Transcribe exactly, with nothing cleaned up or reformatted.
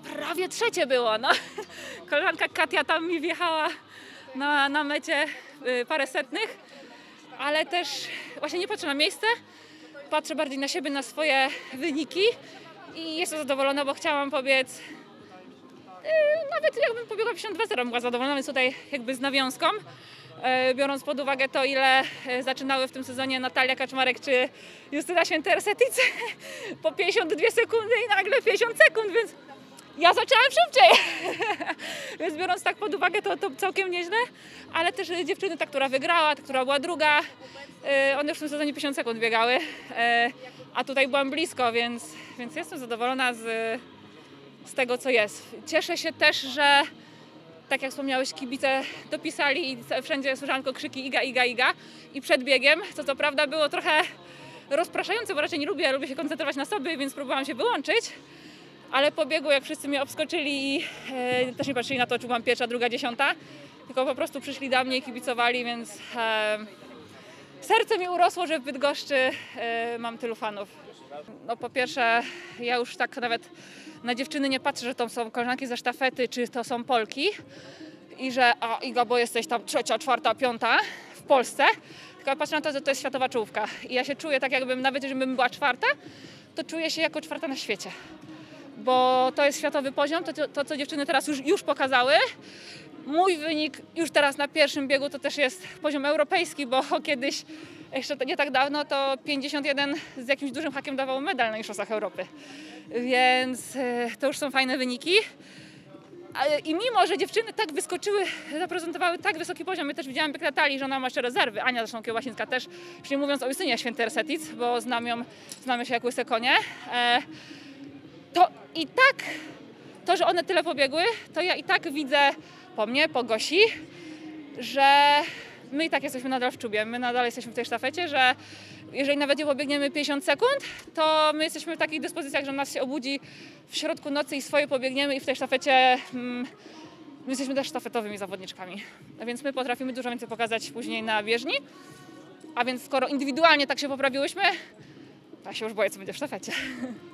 prawie trzecie było, no. Koleżanka Katia tam mi wjechała na, na mecie y, parę setnych, ale też właśnie nie patrzę na miejsce, patrzę bardziej na siebie, na swoje wyniki i jestem zadowolona, bo chciałam pobiec, yy, nawet jakbym pobiegła pięćdziesiąt dwa zero, była zadowolona, więc tutaj jakby z nawiązką, yy, biorąc pod uwagę to, ile yy, zaczynały w tym sezonie Natalia Kaczmarek czy Justyna Święter-Setic po pięćdziesiąt dwie sekundy i nagle pięćdziesiąt sekund, więc ja zaczęłam szybciej, więc biorąc tak pod uwagę to, to całkiem nieźle, ale też dziewczyny, ta, która wygrała, ta, która była druga, yy, one już w tym sezonie pięćdziesiąt sekund biegały, yy, a tutaj byłam blisko, więc, więc jestem zadowolona z, z tego, co jest. Cieszę się też, że tak jak wspomniałeś, kibice dopisali i wszędzie słyszałam tylko krzyki Iga, Iga, Iga i przed biegiem, co co prawda było trochę rozpraszające, bo raczej nie lubię, lubię się koncentrować na sobie, więc próbowałam się wyłączyć. Ale po biegu, jak wszyscy mnie obskoczyli i e, też nie patrzyli na to, czy byłam pierwsza, druga, dziesiąta, tylko po prostu przyszli do mnie i kibicowali, więc e, serce mi urosło, że w Bydgoszczy e, mam tylu fanów. No po pierwsze, ja już tak nawet na dziewczyny nie patrzę, że to są koleżanki ze sztafety, czy to są Polki i że a Iga, bo jesteś tam trzecia, czwarta, piąta w Polsce, tylko patrzę na to, że to jest światowa czołówka i ja się czuję tak, jakbym nawet jeżeli bym była czwarta, to czuję się jako czwarta na świecie. Bo to jest światowy poziom, to, to co dziewczyny teraz już, już pokazały. Mój wynik już teraz na pierwszym biegu to też jest poziom europejski, bo kiedyś, jeszcze nie tak dawno, to pięćdziesiąt jeden z jakimś dużym hakiem dawało medal na Mistrzostwach Europy. Więc to już są fajne wyniki. I mimo, że dziewczyny tak wyskoczyły, zaprezentowały tak wysoki poziom, ja też widziałam bieg Natalii, że ona ma jeszcze rezerwy, Ania zresztą Kiełbasińska też, już nie mówiąc o Justynie Święter-Setic, bo znam ją, znamy się jak łyse konie. To i tak, to, że one tyle pobiegły, to ja i tak widzę po mnie, po Gosi, że my i tak jesteśmy nadal w czubie, my nadal jesteśmy w tej sztafecie, że jeżeli nawet nie pobiegniemy pięćdziesiąt sekund, to my jesteśmy w takich dyspozycjach, że nas się obudzi w środku nocy i swoje pobiegniemy i w tej sztafecie mm, my jesteśmy też sztafetowymi zawodniczkami. A więc my potrafimy dużo więcej pokazać później na bieżni, a więc skoro indywidualnie tak się poprawiłyśmy, to ja się już boję, co będzie w sztafecie.